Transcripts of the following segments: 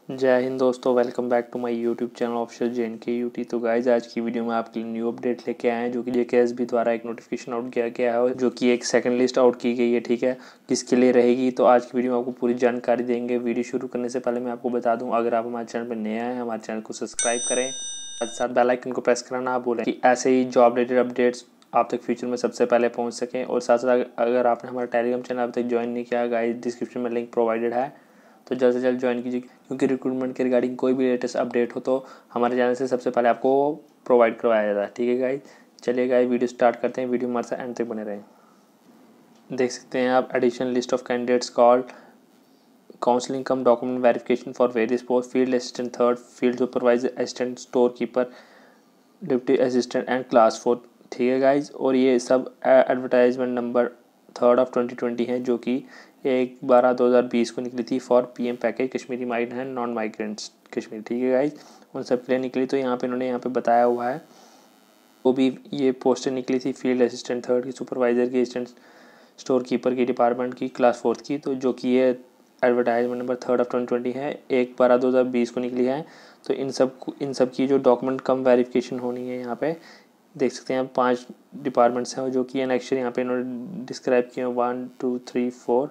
जय हिंद दोस्तों, welcome back to my YouTube channel official JNK UT। तो गाइज आज की वीडियो में आपके लिए न्यू अपडेट लेके आए हैं जो कि JKSB द्वारा एक नोटिफिकेशन आउट किया गया है जो कि एक सेकंड लिस्ट आउट की गई है। ठीक है, किसके लिए रहेगी तो आज की वीडियो में आपको पूरी जानकारी देंगे। वीडियो शुरू करने से पहले मैं आपको बता दूँ, अगर आप हमारे चैनल पर नए आए हैं हमारे चैनल को सब्सक्राइब करें, साथ बेल आइकन को प्रेस करना ना भूलें कि ऐसे ही जॉब रिलेटेड अपडेट्स आप तक फ्यूचर में सबसे पहले पहुंच सकें। और साथ साथ अगर आपने हमारा टेलीग्राम चैनल अभी तक ज्वाइन नहीं किया, गाइस डिस्क्रिप्शन में लिंक प्रोवाइडेड है, तो जल्द से जल्द ज्वाइन कीजिए क्योंकि रिक्रूटमेंट के रिगार्डिंग कोई भी लेटेस्ट अपडेट हो तो हमारे चैनल से सबसे पहले आपको प्रोवाइड करवाया जाता है। ठीक है गाइस, चलिए गाइस वीडियो स्टार्ट करते हैं। वीडियो हमारे साथ एंड तक बने रहें। देख सकते हैं आप, additional list of candidates called counselling cum document verification for various post, field assistant 3rd, field supervisor, assistant store keeper, deputy assistant and class 4। ठीक है गाइज, और ये सब एडवर्टाइजमेंट नंबर 3rd of 2020 है जो कि 1/12/2020 को निकली थी for PM package Kashmiri migrant and non migrants Kashmir. ठीक है गाइज, उन सब के लिए निकली। तो यहाँ पे इन्होंने यहाँ पे बताया हुआ है, वो भी ये पोस्टर निकली थी फील्ड असिस्टेंट 3rd की, सुपरवाइजर की, असिस्टेंट स्टोर कीपर की, डिपार्टमेंट की, क्लास 4th की। तो जो कि ये एडवर्टाइजमेंट नंबर 3rd of 2020 है, 1/12/2020 को निकली है। तो इन सब की जो डॉक्यूमेंट कम वेरिफिकेशन होनी है, यहाँ पे देख सकते हैं 5 डिपार्टमेंट्स हैं जो कि अनेक्चर यहाँ पे इन्होंने डिस्क्राइब किए हैं 1 2 3 4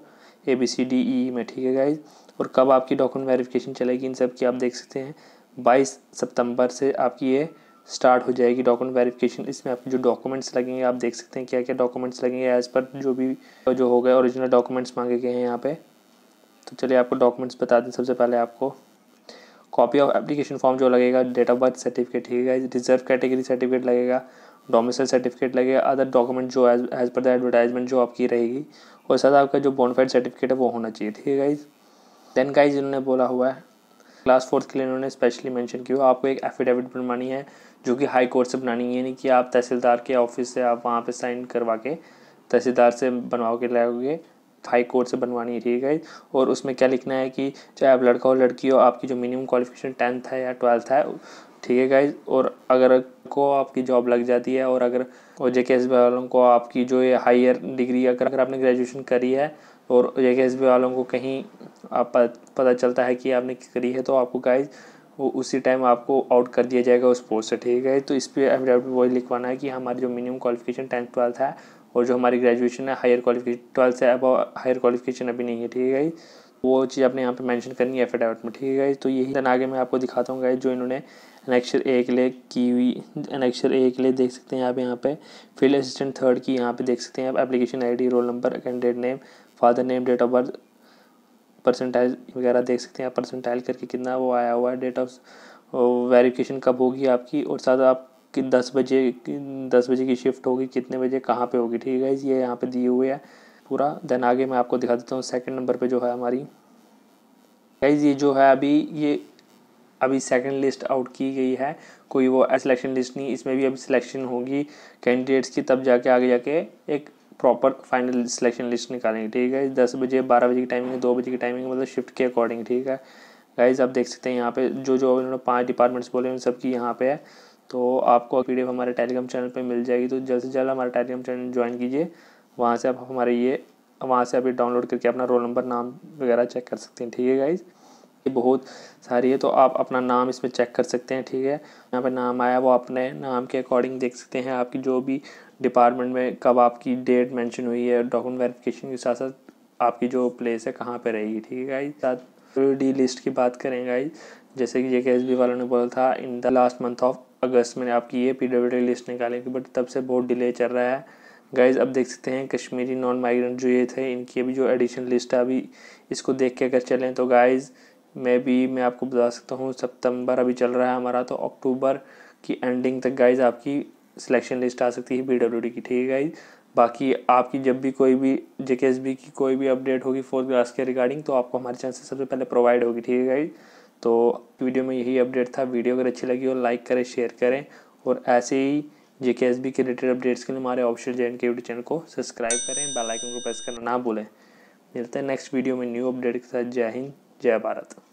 ABCDE में। ठीक है गाइज, और कब आपकी डॉक्यूमेंट वेरिफिकेशन चलेगी इन सब की आप देख सकते हैं 22 सितंबर से आपकी ये स्टार्ट हो जाएगी डॉक्यूमेंट वेरिफिकेशन। इसमें आपके जो डॉक्यूमेंट्स लगेंगे आप देख सकते हैं क्या क्या डॉक्यूमेंट्स लगेंगे एज़ पर जो हो गए ओरिजिनल डॉक्यूमेंट्स मांगे गए हैं यहाँ पे। तो चलिए आपको डॉक्यूमेंट्स बता दें। सबसे पहले आपको कॉपी ऑफ एप्लीकेशन फॉर्म जो लगेगा, डेट ऑफ बर्थ सर्टिफिकेट, ठीक है, रिजर्व कैटेगरी सर्टिफिकेट लगेगा, डोमिसाइल सर्टिफिकेट लगेगा, अदर डॉक्यूमेंट जो एज पर द एडवर्टाइजमेंट जो आपकी रहेगी, और साथ आपका जो बोनाफाइड सर्टिफिकेट है वो होना चाहिए। ठीक है गाइज, देन गाइज इन्होंने बोला हुआ है क्लास 4th के लिए इन्होंने स्पेशली मेंशन किया आपको एक एफिडेविट बनवानी है जो कि हाई कोर्ट से बनानी है, नहीं कि आप तहसीलदार के ऑफिस से आप वहाँ पे साइन करवा के तहसीलदार से बनवा के लाओगे, हाई कोर्ट से बनवानी है। ठीक है, और उसमें क्या लिखना है कि चाहे आप लड़का हो लड़की हो, आपकी जो मिनिमम क्वालिफिकेशन 10th है या 12th है। ठीक है गाइज, और अगर को आपकी जॉब लग जाती है और अगर JKSB वालों को आपकी जो ये हायर डिग्री अगर आपने ग्रेजुएशन करी है और JKSB वालों को कहीं आप पता चलता है कि आपने करी है तो आपको गाइज वो उसी टाइम आपको आउट कर दिया जाएगा उस पोस्ट से। ठीक है, तो इस पर एफिडेविट वही लिखवाना है कि हमारी जो मिनिमम क्वालिफिकेशन 10th 12th है और जो हमारी ग्रेजुएशन है हायर क्वालिफिकेशन 12th से अब हायर क्वालिफिकेशन अभी नहीं है। ठीक है, वो चीज़ आपने यहाँ पे मेंशन करनी है एफिडेविट में। ठीक है, तो यही आगे मैं आपको दिखाता हूँ गाइज जो इन्होंने एनेक्चर A के लिए की हुई। एनेक्चर A के लिए देख सकते हैं आप यहाँ पे फील्ड असिस्टेंट 3rd की, यहाँ पे देख सकते हैं आप application ID, roll number, candidate name, father name, date of birth, percentile वगैरह देख सकते हैं आप, परसेंटाइल करके कितना वो आया हुआ है, डेट ऑफ वेरिफिकेशन कब होगी आपकी, और साथ आपकी 10 बजे की शिफ्ट होगी, कितने बजे कहाँ पे होगी। ठीक है, ये यहाँ पे दिए हुए है पूरा। देन आगे मैं आपको दिखा देता हूँ सेकंड नंबर पे जो है हमारी गाइज, ये जो है अभी सेकंड लिस्ट आउट की गई है, कोई वो सिलेक्शन लिस्ट नहीं, इसमें भी अभी सिलेक्शन होगी कैंडिडेट्स की, तब जाके आगे जाके एक प्रॉपर फाइनल सिलेक्शन लिस्ट निकालेंगे। ठीक है, 10 बजे 12 बजे की टाइमिंग है, 2 बजे की टाइमिंग, मतलब शिफ्ट के अकॉर्डिंग। ठीक है गाइज, आप देख सकते हैं यहाँ पे जो इन्होंने 5 डिपार्टमेंट्स बोले उन सब की यहाँ पे है। तो आपको PDF हमारे टेलीग्राम चैनल पे मिल जाएगी, तो जल्द से जल्द हमारा टेलीग्राम चैनल ज्वाइन कीजिए। वहाँ से आप डाउनलोड करके अपना रोल नंबर, नाम वगैरह चेक कर सकते हैं। ठीक है गाइज, ये बहुत सारी है तो आप अपना नाम इसमें चेक कर सकते हैं। ठीक है, यहाँ पे नाम आया वो अपने नाम के अकॉर्डिंग देख सकते हैं आपकी जो भी डिपार्टमेंट में कब आपकी डेट मेंशन हुई है, डॉक्यूमेंट वेरिफिकेशन के साथ साथ आपकी जो प्लेस है कहाँ पे रहेगी। ठीक है गाइज, साथ डी लिस्ट की बात करें गाइज, जैसे कि JKSB वालों ने बोला था in the last month of August में आपकी ये PWD लिस्ट निकालेंगे, बट तब से बहुत डिले चल रहा है गाइज। अब देख सकते हैं कश्मीरी नॉन माइग्रेंट जो ये थे इनकी अभी जो एडिशनल लिस्ट है, अभी इसको देख के अगर चलें तो गाइज मैं आपको बता सकता हूँ सितंबर अभी चल रहा है हमारा, तो अक्टूबर की एंडिंग तक गाइज आपकी सिलेक्शन लिस्ट आ सकती है PWD की। ठीक है गाइज, बाकी आपकी जब भी कोई भी JKSB की कोई भी अपडेट होगी 4th क्लास के रिगार्डिंग तो आपको हमारे चैनल से सबसे पहले प्रोवाइड होगी। ठीक है गाइज, तो वीडियो में यही अपडेट था। वीडियो अगर अच्छी लगी हो लाइक करें, शेयर करें, और ऐसे ही JKSB के रिलेटेड अपडेट्स के लिए हमारे ऑफिशियल JNK UT चैनल को सब्सक्राइब करें, बेल आइकन को प्रेस करना ना भूलें। मिलते हैं नेक्स्ट वीडियो में न्यू अपडेट के साथ। जय हिंद, जय भारत।